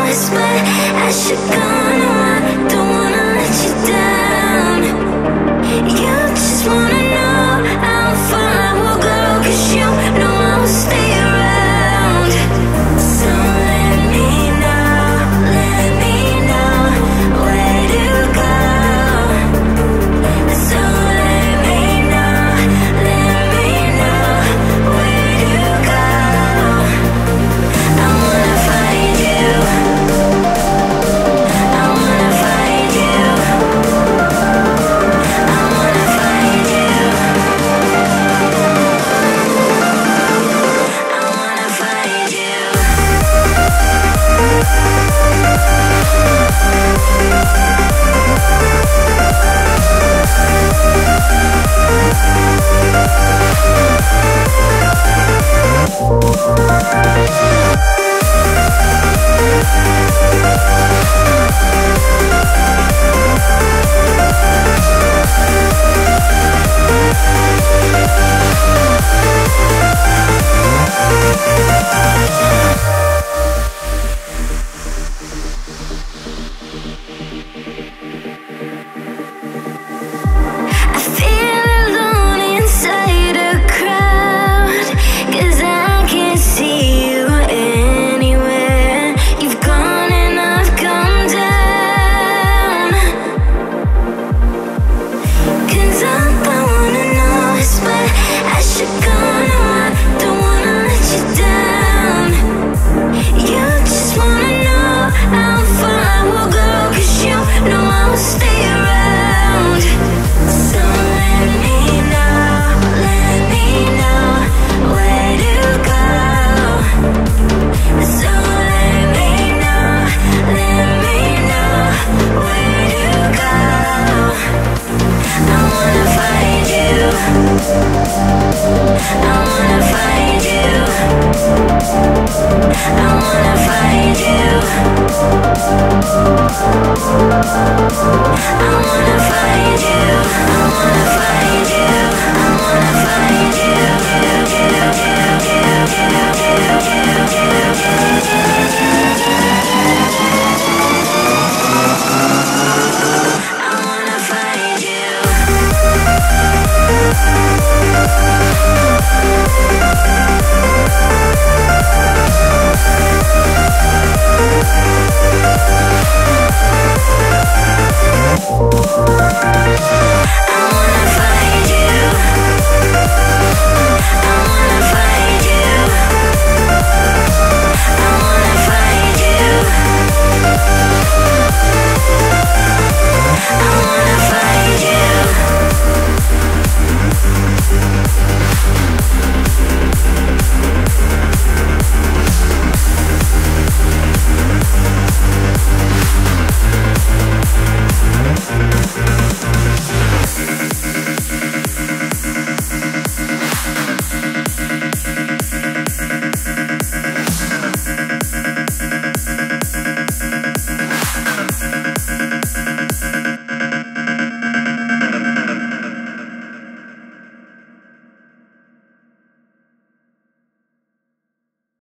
honest, but I should go. No, I don't wanna let you down. You just wanna know how far I will go, 'cause you know I will stay around. So let me know where to go. So let me know where to go. I wanna find you. I wanna find you. I wanna find you. I wanna find you. I feel alone inside a crowd, 'cause I can't see you anywhere. You've gone and I've come down. 'Cause all I wanna know is where I should go. No, I don't wanna let you down. You just wanna know how far I will go, 'cause you know I will stay around. So let me know where to go. So let me know where to go. I wanna find you. I wanna find you. I wanna find you. I wanna find you. I wanna find you.